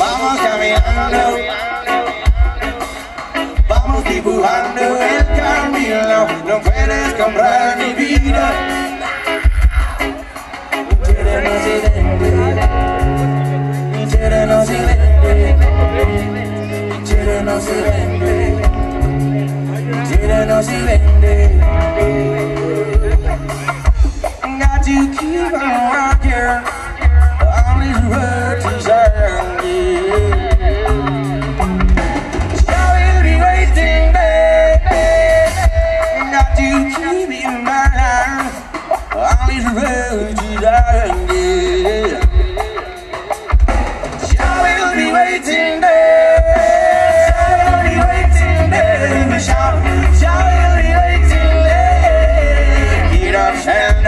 vamos caminando, vamos dibujando el camino. No puedes comprar mi vida. No se vende, no se vende, no se vende. Got to keep on walking, all these words are shall we be waiting there? Got to keep in mind, all these words are waiting there, shall we be waiting there, shall we be waiting there. Get up, stand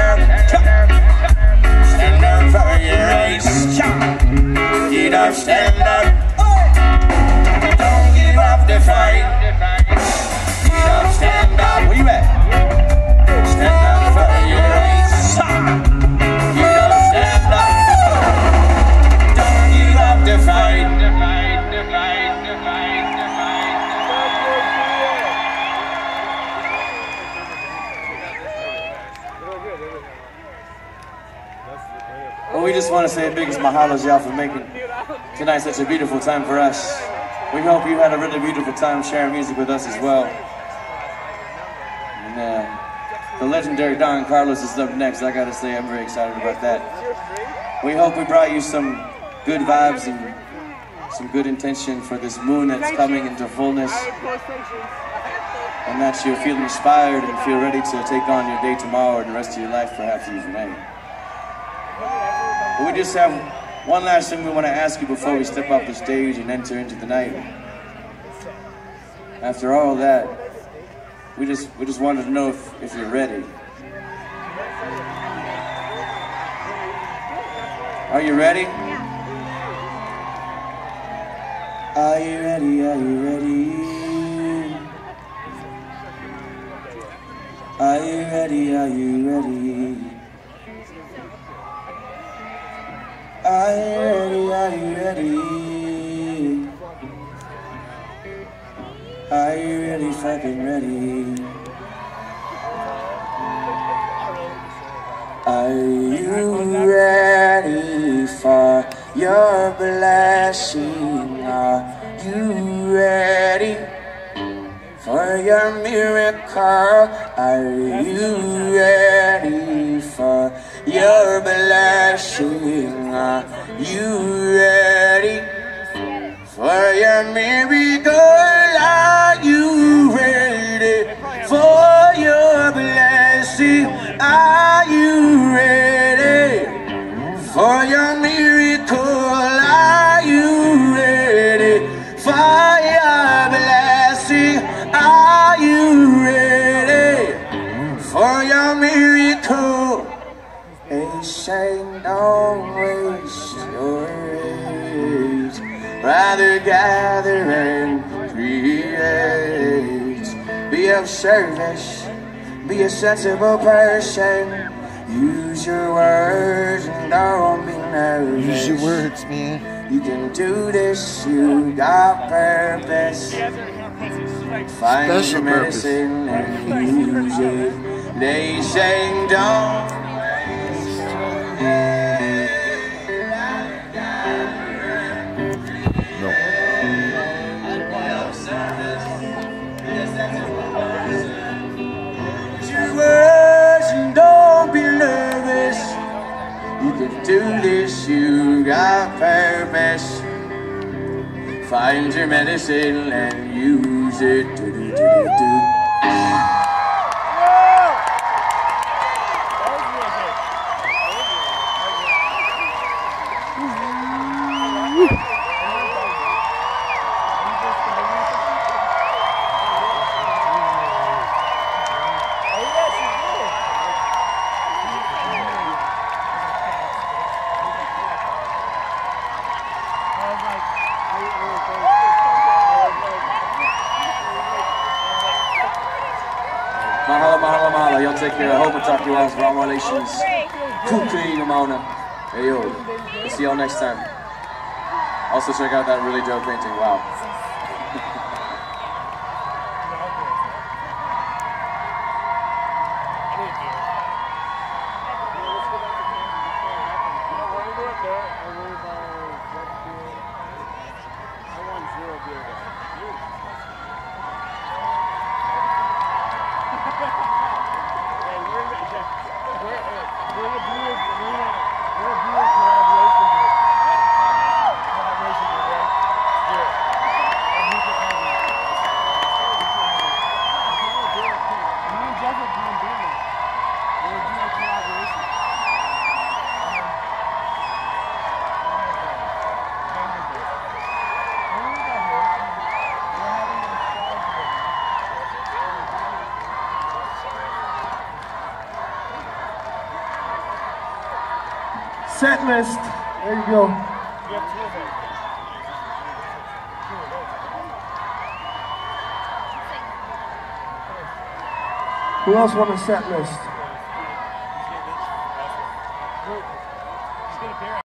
up for your race. Get up, stand up, don't give up the fight. Get up, stand up, where you at? Stand up for your race. Get up, stand up, don't give up the fight. Well, we just want to say the biggest mahalos, y'all, for making tonight such a beautiful time for us. We hope you had a really beautiful time sharing music with us as well. And the legendary Don Carlos is up next. I gotta say, I'm very excited about that. We hope we brought you some good vibes and some good intention for this moon that's coming into fullness, and that you'll feel inspired and feel ready to take on your day tomorrow and the rest of your life perhaps even may. But we just have one last thing we want to ask you before we step off the stage and enter into the night. After all that, we just wanted to know if you're ready. Are you ready? Are you ready? Are you ready? Are you ready? Are you ready? Are you ready? Are you ready? Are you really fucking ready? Are you ready for your blessing? Are you ready for your miracle? Are you ready for your blessing? Are you ready for your miracle? Are you ready for your blessing? Are you ready for your miracle? Are you ready for your blessing? Are you ready for your miracle? They say don't waste your age, rather gather and create. Be of service, be a sensible person. Use your words and don't be nervous. Use your words, man. You can do this, you got purpose. Find Special your medicine and use it. They say don't. Don't be nervous. You can do this, you got purpose. Find your medicine and use it. Do, do, do, do, do. Mahalo, mahalo, mahalo. Y'all take care. I hope we'll talk to you all. Wrong relations. Kukui, Mamona. Hey, yo. We'll see y'all next time. Also check out that really dope painting. Wow. Set list. There you go. Who else won a set list?